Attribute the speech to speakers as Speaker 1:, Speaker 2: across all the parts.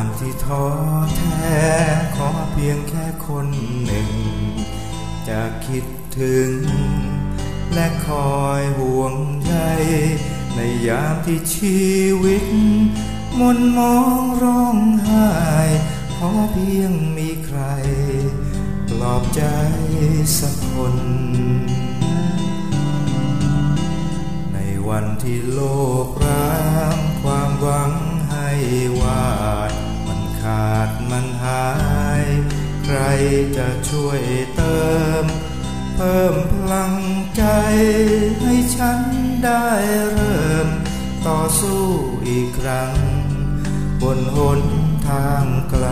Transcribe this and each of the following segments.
Speaker 1: ที่ท้อแท้ขอเพียงแค่คนหนึ่งจะคิดถึงและคอยห่วงใยในยามที่ชีวิตมนมองร้องไห้ขอเพียงมีใครปลอบใจสักคนในวันที่โลกร้างความหวังให้วาดมันขาดมันหายใครจะช่วยเติมเพิ่มพลังใจให้ฉันได้เริ่มต่อสู้อีกครั้งบนหนทางไกล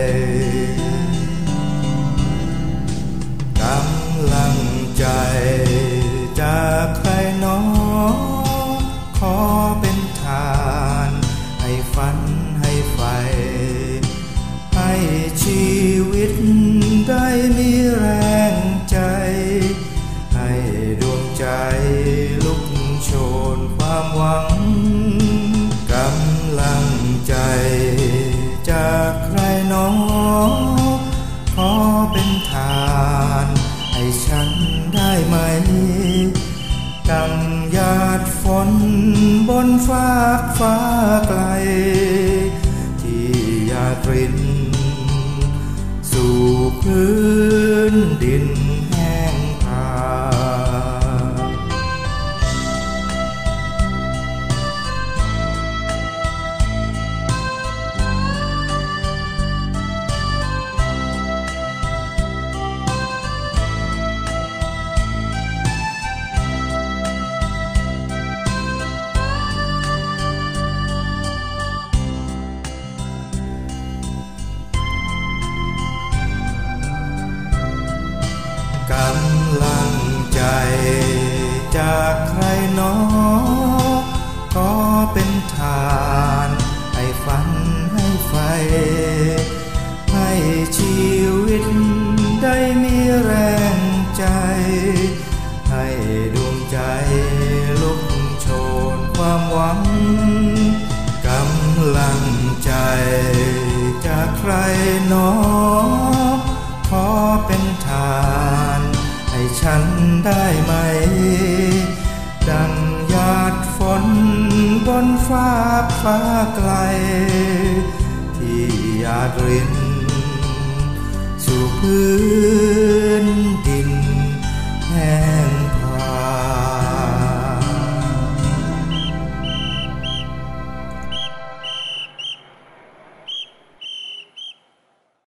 Speaker 1: กำลังใจจากใครหนอขอเป็นทานให้ฝันให้ไฟให้ชีวิตได้มีแรงใจให้ดวงใจลุกโชนความหวังกำลังใจจากใครหนอขอเป็นทานให้ฉันได้ไหมดังหยาดฝนบนฟากฟ้าไกลที่หยาดรินสู่พื้นดินแห้งผากำลังใจจากใครหนอก็เป็นทานให้ฝันให้ไฟให้ชีวิตได้มีแรงใจให้ดวงใจลุกโชนความหวังกำลังใจจากใครหนอขอเป็นทานให้ฉันได้ไหมดังหยาดฝนบนฟากฟ้าไกลที่หยาดรินสู่พื้